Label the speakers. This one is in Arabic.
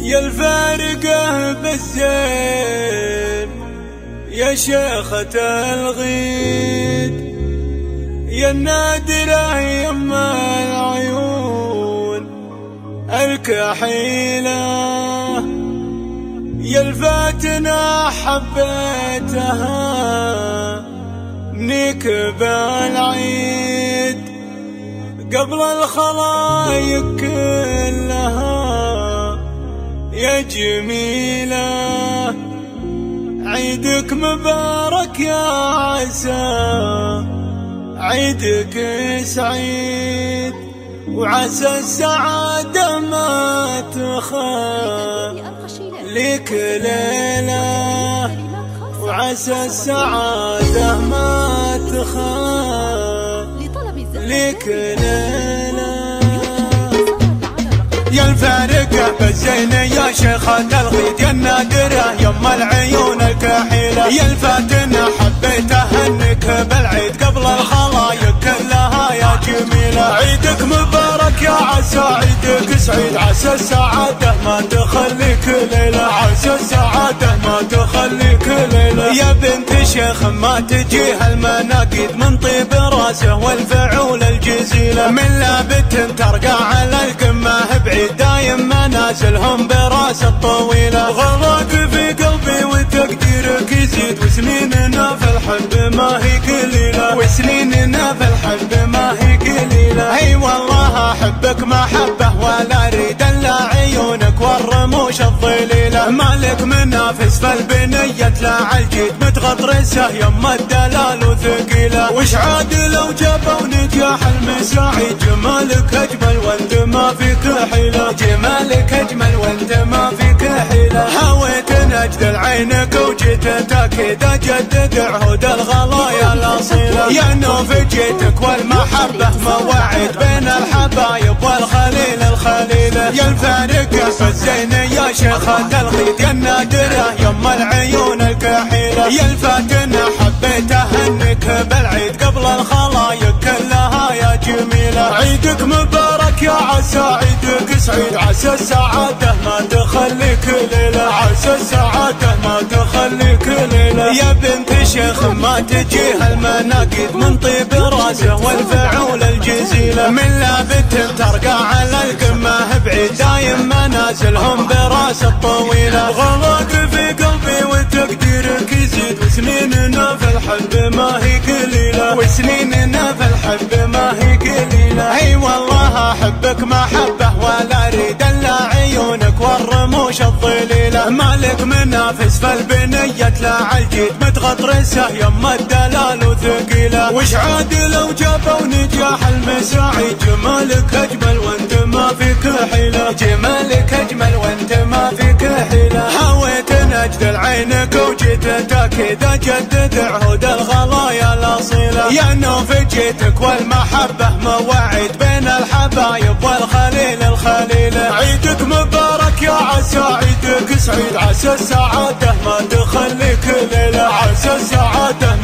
Speaker 1: يا الفارقة بالزين يا شيخة الغيد، يا النادرة يما العيون الكحيلة، يا الفاتنة حبيتها منيك بالعيد قبل الخلايق كلها يا جميلة. عيدك مبارك يا عسى عيدك سعيد، وعسى السعادة ما تخليك ليلة، وعسى السعادة ما تخليك ليلة. يا الفارقة بالزين يا شيخة الغيد، يا النادرة يما العيون الكحيلة، يا الفاتنة حبيتها انك بالعيد قبل الخلايق كلها يا جميلة. عيدك مبارك يا عسى عيدك سعيد، عسى السعادة ما تخليك ليلة، عسى السعادة ما تخليك ليلة. يا بنت شيخ ما تجيها المناقيد من طيب راسه والفعول الجزيلة، من لابت ترقى على القمة بعيد دايم منازلهم براس الطويلة. غلاك في قلبي وتقديرك يزيد، وسنيننا في الحب ما هي قليلة، وسنيننا في الحب ما هي قليلة. اي والله احبك محبة ولا اريد الا عيونك والرموش الظليلة، مالك منافس فالبنية لا الجيد متغطرسة يما الدلال وثقيلة. وش عاد لو جابوا نجاح المساعي، جمالك اجمل وانت ما فيك حيلة، جمالك اجمل وانت ما فيك حيلة. هويت نجد عينك وجيت تاكيد اجدد عهود الغلايا الاصيلة، يا نوف جيتك والمحبة مواعيد بين الحبايب والخليل الخليلة. يا الفارقة بالزين يا شيخة الغيد، يا النادرة يما العيون الكحيلة، يا الفاتنة حبيتها انك بالعيد قبل الخلايق كلها يا جميلة. عيدك مبارك يا عسى عيدك سعيد، عسى السعادة ما تخليك ليلة، عسى السعادة ما تخليك ليلة. يا بنت شيخ ما تجيها المناقيد من طيب راسه والفعول الجزيلة، من لابت ترقى على القمة بعيد دايم منازلهم براس الطويلة. غلاك في قلبي وتقديرك يزيد، وسنيننا في الحب ما هي قليلة، وسنيننا في الحب ما هي قليلة. اي والله احبك محبة ولا اريد الا عيونك والرموش الظليلة، مالك منافس فالبنية لا الجيد متغطرسة يما الدلال وثقيلة. وش عاد لو جابوا نجاح المساعي، جمالك اجمل وانت ما فيك حيلة، جمالك اجمل وانت ما فيك حيلة. هويت نجد عينك وجيت تاكيد اجدد عهود الغلايا الاصيلة، يا نوف جيتك والمحبة مواعيد بين الحبايب والخليل الخليلة. عيدك مبارك يا عسى عيدك سعيد، عسى السعادة ما تخليك ليلة، عسى السعادة